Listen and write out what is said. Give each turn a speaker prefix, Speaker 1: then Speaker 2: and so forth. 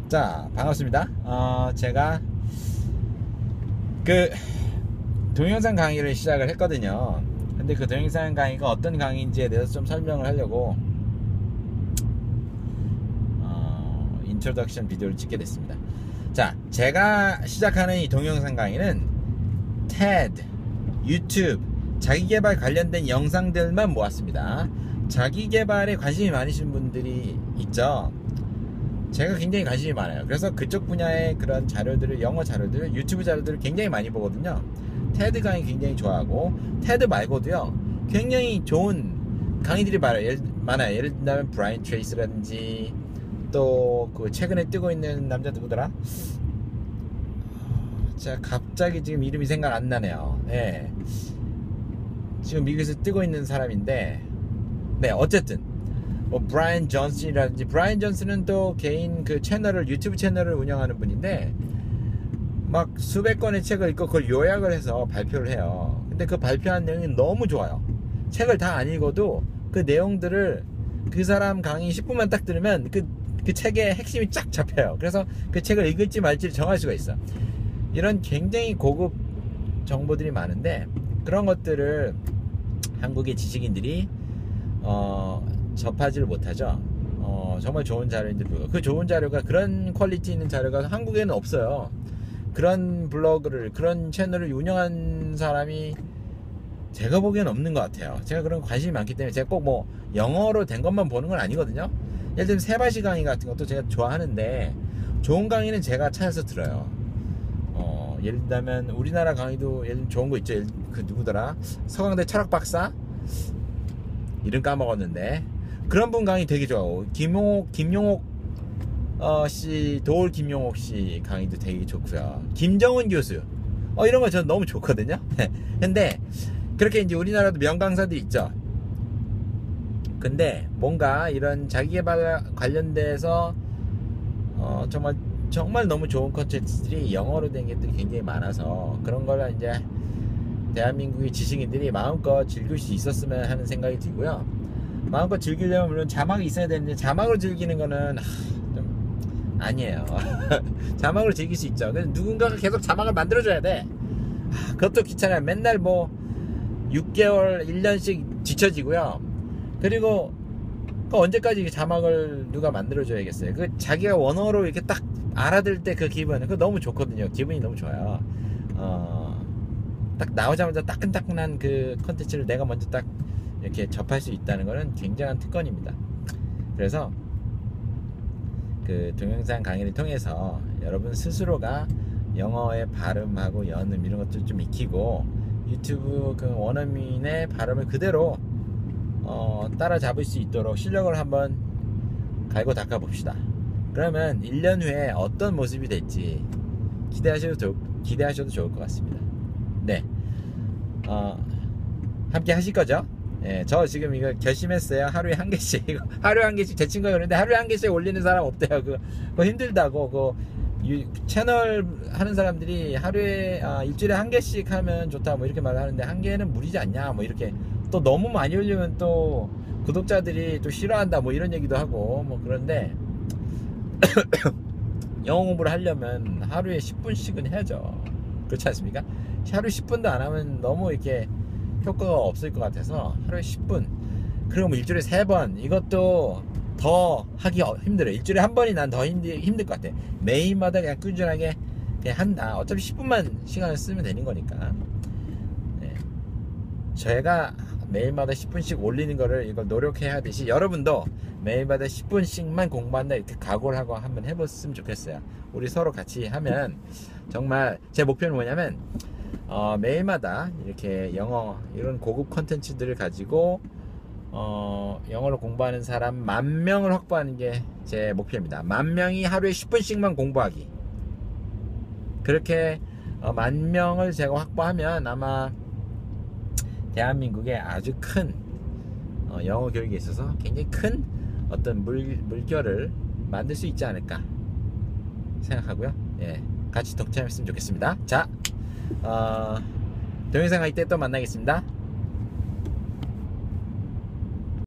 Speaker 1: 자, 반갑습니다. 제가 그 동영상 강의를 시작을 했거든요. 근데 그 동영상 강의가 어떤 강의인지에 대해서 좀 설명을 하려고 인트로덕션 비디오를 찍게 됐습니다. 자, 제가 시작하는 이 동영상 강의는 TED, 유튜브, 자기계발 관련된 영상들만 모았습니다. 자기계발에 관심이 많으신 분들이 있죠. 제가 굉장히 관심이 많아요. 그래서 그쪽 분야의 그런 자료들을, 영어 자료들, 유튜브 자료들을 굉장히 많이 보거든요. 테드 강의 굉장히 좋아하고, 테드 말고도요 굉장히 좋은 강의들이 많아요. 예를 들면 브라이언 트레이스라든지, 또 그 최근에 뜨고 있는 남자 누구더라? 제가 갑자기 지금 이름이 생각 안 나네요. 네. 지금 미국에서 뜨고 있는 사람인데, 네, 어쨌든 뭐 브라이언 존슨이라든지, 브라이언 존슨은 또 개인 그 채널을, 유튜브 채널을 운영하는 분인데, 막 수백 권의 책을 읽고 그걸 요약을 해서 발표를 해요. 근데 그 발표한 내용이 너무 좋아요. 책을 다 안 읽어도 그 내용들을, 그 사람 강의 10분만 딱 들으면 그 책의 핵심이 쫙 잡혀요. 그래서 그 책을 읽을지 말지를 정할 수가 있어. 이런 굉장히 고급 정보들이 많은데, 그런 것들을 한국의 지식인들이 접하지를 못하죠. 정말 좋은 자료인데 불구하고, 그 좋은 자료가, 그런 퀄리티 있는 자료가 한국에는 없어요. 그런 블로그를, 그런 채널을 운영한 사람이 제가 보기엔 없는 것 같아요. 제가 그런 관심이 많기 때문에, 제가 꼭 뭐 영어로 된 것만 보는 건 아니거든요. 예를 들면 세바시 강의 같은 것도 제가 좋아하는데, 좋은 강의는 제가 찾아서 들어요. 예를 들면 우리나라 강의도 예를 들면 좋은 거 있죠. 그 누구더라? 서강대 철학 박사? 이름 까먹었는데, 그런 분 강의 되게 좋아하고, 김용옥 씨, 도올 김용옥 씨 강의도 되게 좋고요. 김정은 교수, 이런 거 저는 너무 좋거든요. 근데 그렇게 이제 우리나라도 명강사들이 있죠. 근데 뭔가 이런 자기계발 관련돼서 정말 너무 좋은 컨텐츠들이 영어로 된 것들이 굉장히 많아서, 그런 걸 이제 대한민국의 지식인들이 마음껏 즐길 수 있었으면 하는 생각이 들고요. 마음껏 즐기려면 물론 자막이 있어야 되는데, 자막으로 즐기는 거는 좀 아니에요. 자막으로 즐길 수 있죠. 그래서 누군가가 계속 자막을 만들어줘야 돼. 그것도 귀찮아요. 맨날 뭐 6개월, 1년씩 지쳐지고요. 그리고 그 언제까지 자막을 누가 만들어줘야겠어요. 그 자기가 원어로 이렇게 딱 알아들 때 그 기분, 그거 너무 좋거든요. 기분이 너무 좋아요. 딱 나오자마자 따끈따끈한 그 컨텐츠를 내가 먼저 딱 이렇게 접할 수 있다는 것은 굉장한 특권입니다. 그래서 그 동영상 강의를 통해서 여러분 스스로가 영어의 발음하고 연음 이런 것들 좀 익히고, 유튜브 그 원어민의 발음을 그대로 따라잡을 수 있도록 실력을 한번 갈고 닦아 봅시다. 그러면 1년 후에 어떤 모습이 될지 기대하셔도 좋을 것 같습니다. 네, 함께 하실 거죠? 예, 저 지금 이거 결심했어요. 하루에 한 개씩, 하루에 한 개씩. 제 친구가 그러는데 하루에 한 개씩 올리는 사람 없대요. 그거 힘들다고. 채널 하는 사람들이 하루에 일주일에 한 개씩 하면 좋다 뭐 이렇게 말을 하는데, 한 개는 무리지 않냐 뭐 이렇게, 또 너무 많이 올리면 또 구독자들이 또 싫어한다 뭐 이런 얘기도 하고 뭐. 그런데 영어 공부를 하려면 하루에 10분씩은 해야죠. 그렇지 않습니까? 하루 10분도 안 하면 너무 이렇게 효과가 없을 것 같아서, 하루에 10분, 그리고 뭐 일주일에 3번, 이것도 더 하기 힘들어요. 일주일에 한 번이 난 더 힘들 것 같아. 매일마다 그냥 꾸준하게 그냥 한다. 어차피 10분만 시간을 쓰면 되는 거니까. 네. 제가 매일마다 10분씩 올리는 거를, 이걸 노력해야 하듯이, 여러분도 매일마다 10분씩만 공부한다 이렇게 각오를 하고 한번 해봤으면 좋겠어요. 우리 서로 같이 하면, 정말 제 목표는 뭐냐면, 매일마다 이렇게 영어, 이런 고급 컨텐츠들을 가지고 영어를 공부하는 사람 10,000명을 확보하는 게 제 목표입니다. 10,000명이 하루에 10분씩만 공부하기. 그렇게 10,000명을 제가 확보하면 아마 대한민국에 아주 큰 영어 교육에 있어서 굉장히 큰 어떤 물결을 만들 수 있지 않을까 생각하고요. 예, 같이 동참했으면 좋겠습니다. 자, 동영상 할 때 또 만나겠습니다.